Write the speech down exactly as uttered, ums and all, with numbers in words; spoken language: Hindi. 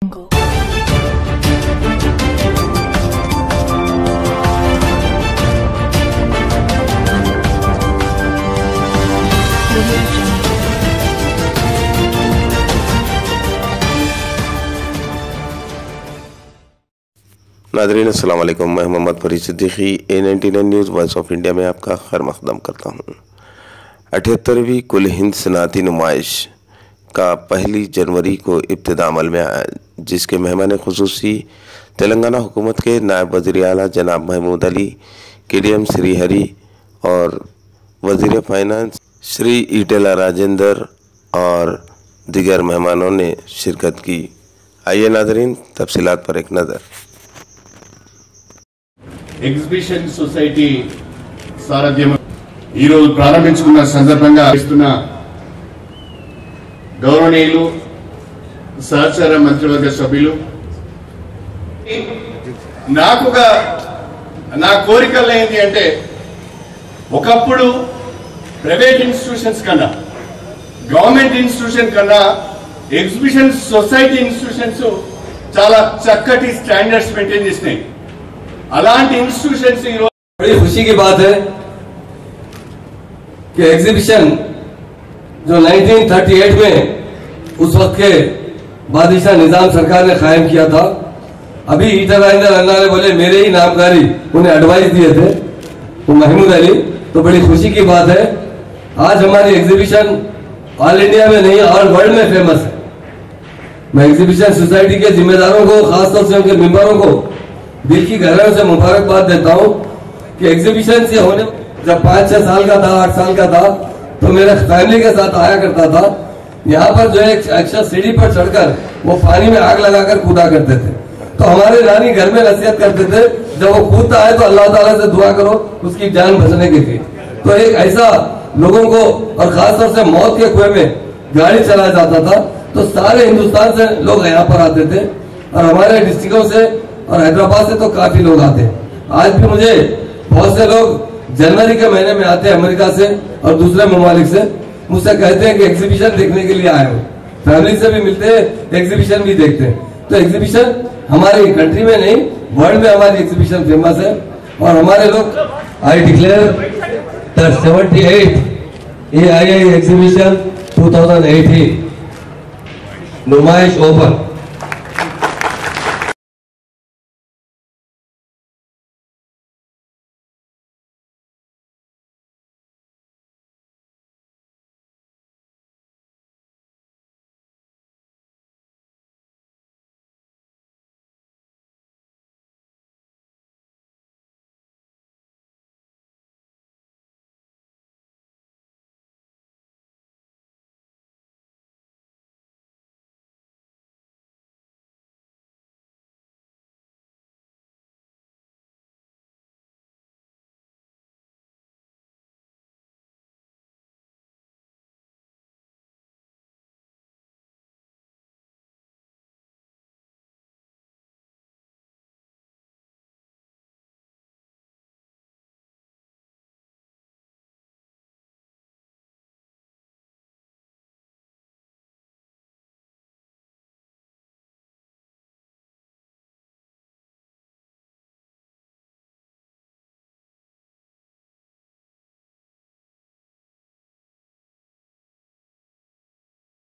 नाज़रीन अस्सलाम वालेकुम, मैं Mohammad Farid Siddiqui A ninety nine news voice of India में आपका खैर मक़दम करता हूँ। अठहत्तरवीं कुल हिंद सनाती नुमाइश का पहली जनवरी को इप्तदा अमल में आया, जिसके मेहमान खुसूसी तेलंगाना हुकूमत के नायब वज़ीर आला जनाब महमूद अली, के डी एम श्री हरी और वज़ीर फाइनेंस श्री ईटेला राजेंद्र और दीगर मेहमानों ने शिरकत की। आइए नाज़रीन, तफसीलात पर एक नज़र। ఎగ్జిబిషన్ సొసైటీ సారథ్యం ఈరోజు ప్రారంభించుకున్న సందర్భంగా ఇస్తున్న గౌరవనీయులు సహచర మంత్రివర్గ సభ్యులు, నాకుగా నా కోరికలు ఏంటి అంటే, ఒకప్పుడు ప్రైవేట్ ఇన్స్టిట్యూషన్స్ కన్నా గవర్నమెంట్ ఇన్స్టిట్యూషన్ కన్నా ఎగ్జిబిషన్ సొసైటీ ఇన్స్టిట్యూషన్స్ చాలా చక్కటి స్టాండర్డ్స్ మెయింటైన్ చేసినాయి। అలాంటి इंस्टीट्यूशन से बड़ी खुशी की बात है कि एग्जीबिशन जो उन्नीस सौ अड़तीस में उस वक्त के बादशाह निजाम सरकार ने कायम किया था, अभी ईटेला अन्ना ने बोले मेरे ही नामकारी उन्हें एडवाइस दिए थे, वो महमूद अली। तो बड़ी खुशी की बात है, आज हमारी एग्जीबिशन ऑल इंडिया में नहीं ऑल वर्ल्ड में फेमस है। मैं एग्जीबिशन सोसाइटी के जिम्मेदारों को, खासतौर से उनके मेंबरों को दिल की गहराइयों से मुबारकबाद देता हूं कि एग्जीबिशन से होने, जब पाँच छह साल का था, आठ साल का था, तो मेरे फैमिली के साथ आया करता था। यहाँ पर जो है अक्सर सीढ़ी पर चढ़कर वो पानी में आग लगाकर कूदा करते थे। तो हमारे नानी घर में नसीहत करते थे, जब वो कूदता है तो अल्लाह ताला से दुआ करो उसकी जान बचने के लिए। तो एक ऐसा लोगों को, और खासतौर से मौत के कुएं में गाड़ी चलाया जाता था, तो सारे हिंदुस्तान से लोग यहाँ पर आते थे और हमारे डिस्ट्रिक्टों से और हैदराबाद से तो काफी लोग आते हैं। आज भी मुझे बहुत से लोग जनवरी के महीने में आते हैं अमेरिका से और दूसरे ममालिक से, मुझसे कहते हैं कि एग्जीबिशन देखने के लिए आए हो। फैमिली से भी मिलते हैं, एग्जीबिशन भी देखते हैं। तो एग्जीबिशन हमारी कंट्री में नहीं, वर्ल्ड में हमारी एग्जीबिशन फेमस है। और हमारे लोग I declare that seventy eight A I I exhibition two thousand eighteen नुमाइश ओपन।